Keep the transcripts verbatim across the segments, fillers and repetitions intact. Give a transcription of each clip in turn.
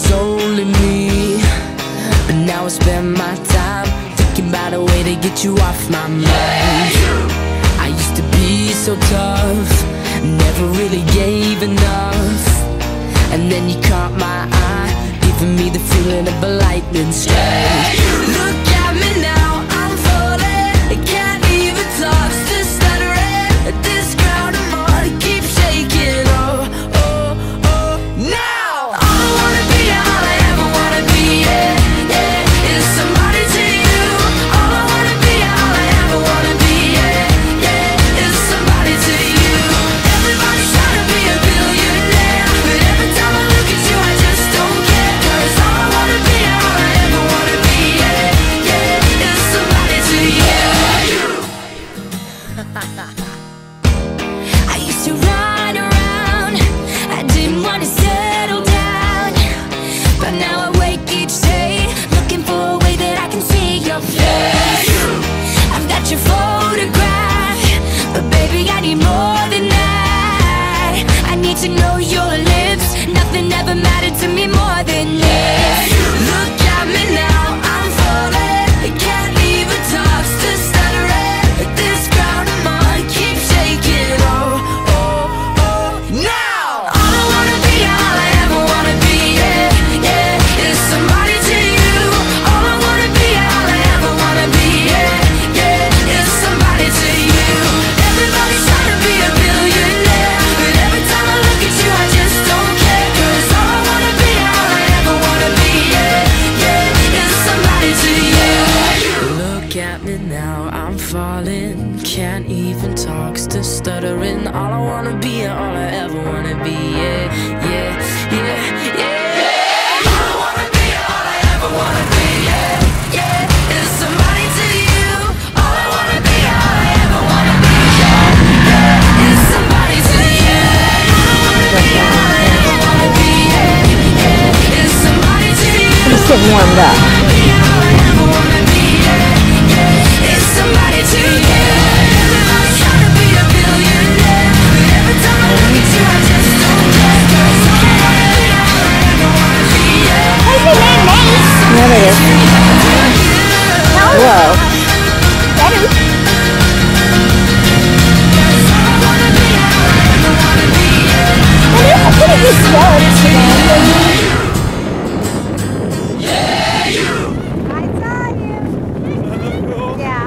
was only me, but now I spend my time thinking about a way to get you off my mind. I used to be so tough, never really gave enough, and then you caught my eye, giving me the feeling of a lightning strike. Look at me now, I'm falling, I can't even talk, still stuttering. This ground I'm on, it keeps shaking. Oh, oh, oh, now all I wanna be, all I ever wanna be, yeah, yeah, is somebody to you. All I wanna be, all I ever wanna be, yeah, yeah, is somebody to you. Everybody's trying to be a billionaire, but every time I look at you I just don't care. 'Cause all I wanna be, all I ever wanna be, yeah, yeah, is somebody to you. I used to run around, I didn't want to settle down, but now I wake each day looking for a way that I can see your face. I've got your photograph, but baby I need more than that. I need to know your lips, nothing ever mattered to me more than this. Look at me now, I'm falling, I can't even talk, still stuttering. This ground I'm on keeps shaking. Oh, oh, oh, now all I wanna be, all I ever wanna be, yeah, yeah, is somebody to you. All I wanna be, all I ever wanna be, yeah, yeah, is somebody to you. Everybody's trying to be a billionaire, but every time I look at you I just don't care. 'Cause all I wanna be, all I ever wanna be, yeah, yeah, is somebody to you. Look at me now, I'm falling, can't even talk, still stuttering. All I wanna be, all I ever wanna be, yeah, yeah, yeah, yeah. All I wanna be, all I ever wanna be, yeah, yeah, is somebody to you. All I wanna be, all I ever wanna be, yeah, yeah, is somebody to you. All I wanna be, all I ever wanna be, yeah, yeah, is somebody to you. Just get warmed up. There it is. Whoa. That is. That is a pretty good show. Yeah, you. I saw you. Yeah.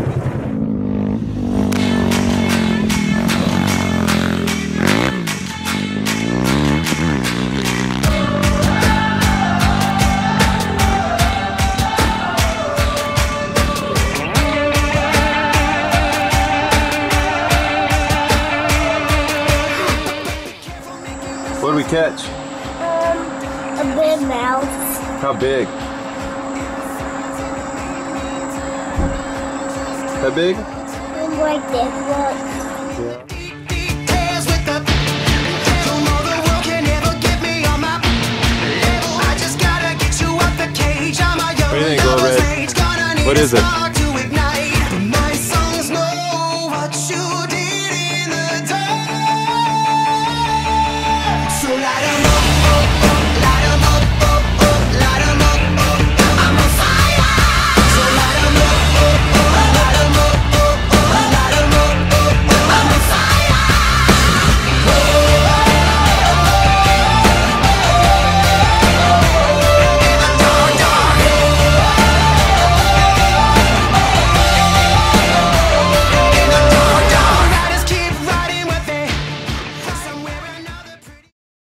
What did we catch? Um, a big mouse. How big? How big? And like this, look. What do you think, Little Red? What is it?